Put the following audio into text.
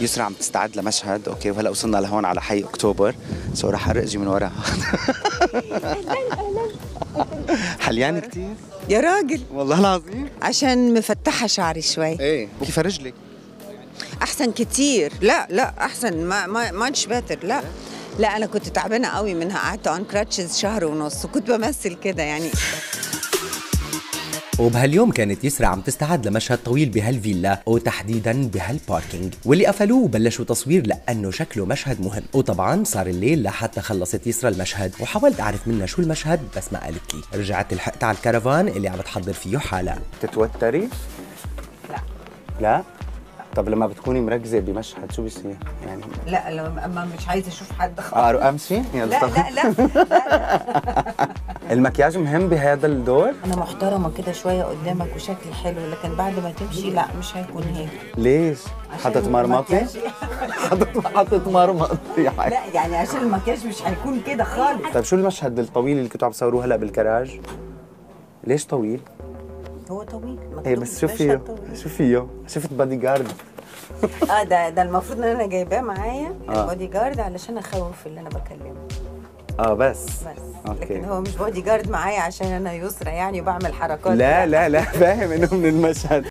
يسرا عم تستعد لمشهد، اوكي، وهلا وصلنا لهون على حي اكتوبر، سو راح ارقجي من وراها. حلياني كثير يا راجل والله العظيم، عشان مفتحة شعري شوي. ايه كيف رجلك؟ احسن كتير. لا احسن، ماتش باتر. لا انا كنت تعبانه قوي منها، قعدت اون كراتشز شهر ونص وكنت بمثل كده يعني. وبهاليوم كانت يسرا عم تستعد لمشهد طويل بهالفيلا وتحديدا بهالباركينج، واللي قفلوه وبلشوا تصوير لانه شكله مشهد مهم. وطبعا صار الليل لحتى خلصت يسرا المشهد، وحاولت اعرف منها شو المشهد بس ما قالت لي. رجعت لحقت على الكرفان اللي عم تحضر فيه حالها. تتوتري؟ لا لا؟ طب لما بتكوني مركزه بمشهد شو بيصير يعني؟ لا لما مش عايزه اشوف حد خالص. امشي؟ لا لا لا. المكياج مهم بهذا الدور؟ انا محترمه كده شويه قدامك وشكلي حلو، لكن بعد ما تمشي لا مش هيكون هيك. ليش؟ حطت مرمطي؟ حطت مرمطي يعني. لا يعني عشان المكياج مش هيكون كده خالص. طيب شو المشهد الطويل اللي كنتوا عم تصوروه هلا بالكراج؟ ليش طويل؟ هو طويل. ايه بس شو فيه؟ شو فيه؟ شفت بادي جارد. ده المفروض ان انا جايباه معايا البودي جارد علشان اخوف اللي انا بكلمه. بس أوكي. لكن هو مش بودي جارد معايا عشان انا يسرا يعني وبعمل حركات. لا فاهم انه من المشهد.